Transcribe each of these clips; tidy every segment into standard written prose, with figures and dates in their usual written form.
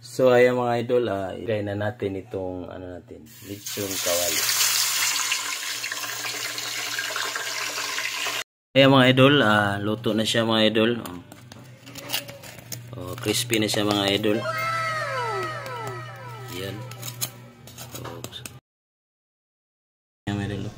So ayan mga idol, ilagay na natin itong lechon kawali. Ayan mga idol, luto na siya mga idol. Crispy na siya mga idol. Ayan. Ayan mga idol.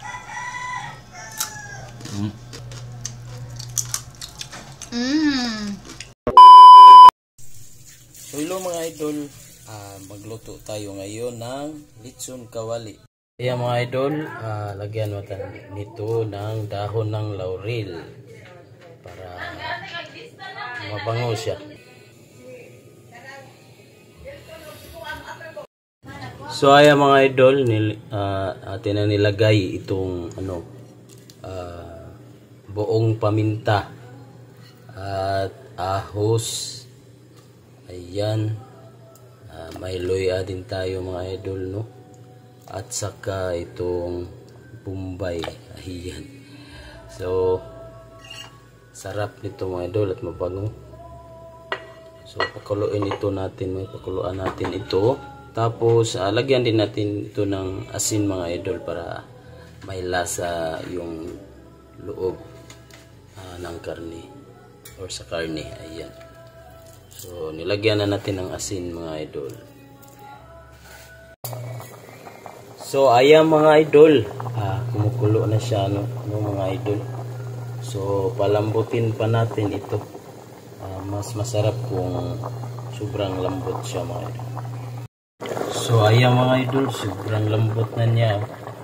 So hello mga idol, magluto tayo ngayon ng lechon kawali. Ayan mga idol, lagyan natin nito ng dahon ng laurel para mabango siya. So ayan mga idol, atin na nilagay itong buong paminta at ahos. Ayan, may luya din tayo mga idol, no? At saka itong Bombay. Ayan. So sarap nito mga idol at mabango. So pakuluin ito natin, may pakuluan natin ito. Tapos lagyan din natin ito ng asin mga idol para may lasa yung loob ng karne or sa karne. Ayan. So nilagyan na natin ng asin mga idol. So ayan mga idol, kumukulo na siya mga idol. So palambutin pa natin ito. Mas masarap kung sobrang lambot siya mga idol. So ayan mga idol, sobrang lambot na niya.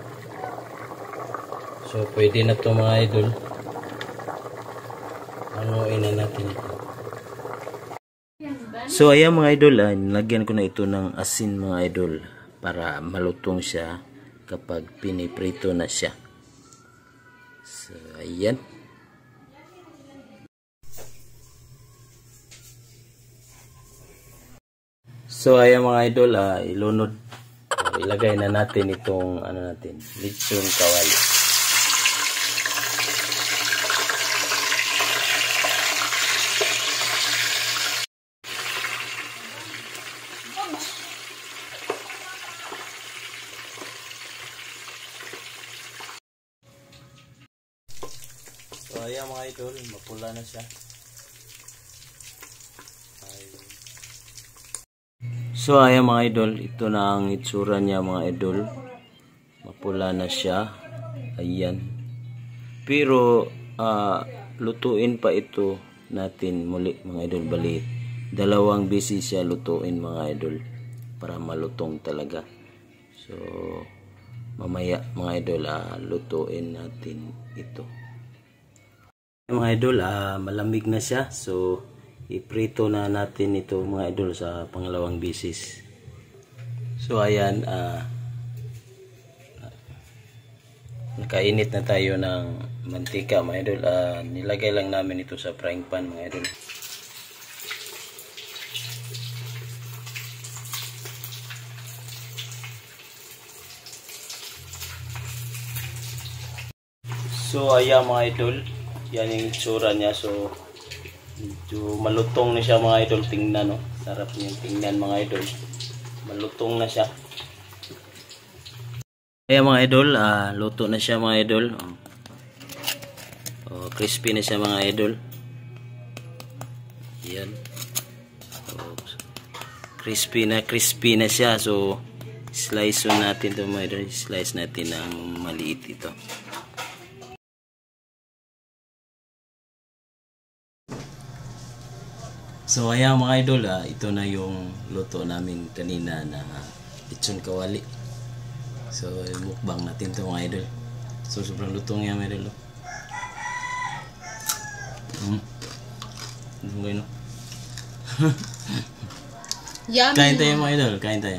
So pwede na to mga idol. Haluin na natin ito. So ayan mga idol, nilagyan ko na ito ng asin mga idol para malutong siya kapag piniprito na siya. So ayan. So ayan mga idol, ilunod. Ilagay na natin itong lechon kawali. So ayan mga idol, mapula na siya. So ayan mga idol, ito na ang itsura niya mga idol. Mapula na siya. Ayan. Pero lutuin pa ito natin muli mga idol, bali 2 beses siya lutuin mga idol para malutong talaga. So mamaya mga idol, lutuin natin ito. Mga idol, malamig na siya. So iprito na natin ito mga idol sa pangalawang beses. So ayan, nakainit na tayo ng mantika mga idol. Nilagay lang namin ito sa frying pan mga idol. So ayan mga idol, yan yung itsura niya. So medyo malutong na siya mga idol, tingnan, no? Sarap niyang tingnan mga idol. Malutong na siya. Ayan mga idol, luto na siya mga idol. Crispy na siya mga idol. Ayan. Crispy na siya. So slice natin ito mga idol. Slice natin ng maliit ito. So ayan mga idol, ito na yung luto namin kanina na lechon kawali. So mukbang natin ito mga idol. So sobrang lutong yan mga idol. Bueno. Yummy. Kain tayo mga idol, kain tayo.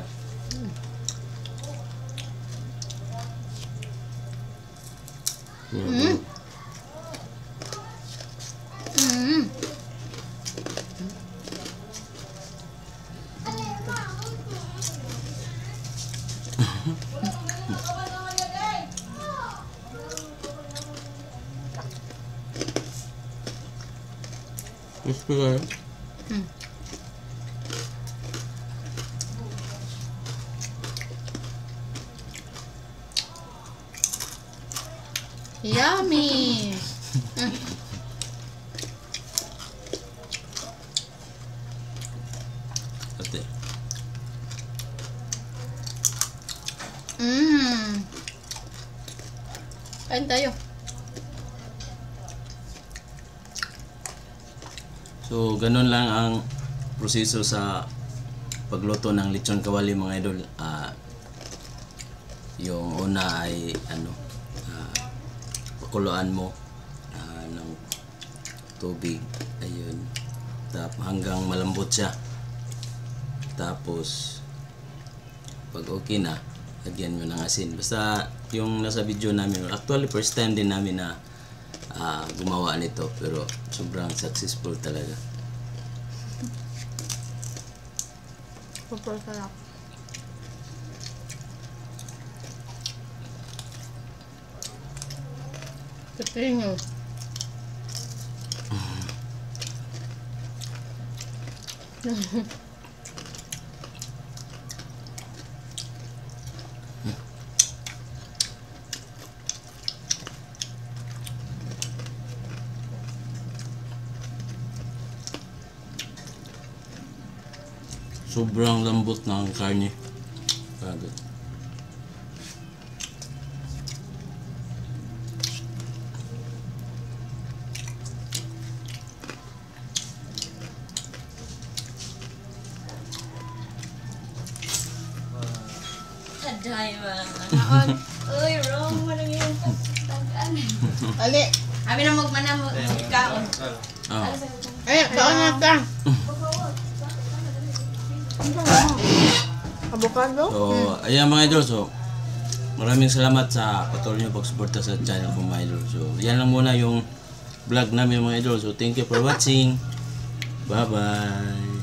Crispy kayo. Yummy! Ate. Kain tayo. So, ganun lang ang proseso sa pagluto ng lechon kawali mga idol. Yung una ay pakuluan mo ng tubig. Ayun. Hanggang malambot siya. Tapos, pag okay na, lagyan mo ng asin. Basta yung nasa video namin, actually first time din namin na gumawa nito, pero sobrang successful talaga. Super sarap. Pepino. Sobrang lambot ng karne. Grabe. Aday ba? Naon. Uy, wrong mo lang yun. Tagaan. Ali. Abi na magmana mo kaon. Oh. Kaon na ka. Avocado? So, ayan mga idol. So, maraming salamat sa patuloy niyo pagsuporta sa channel ko mga idol. So, yan lang muna yung vlog namin mga idol. So, thank you for watching. Bye-bye.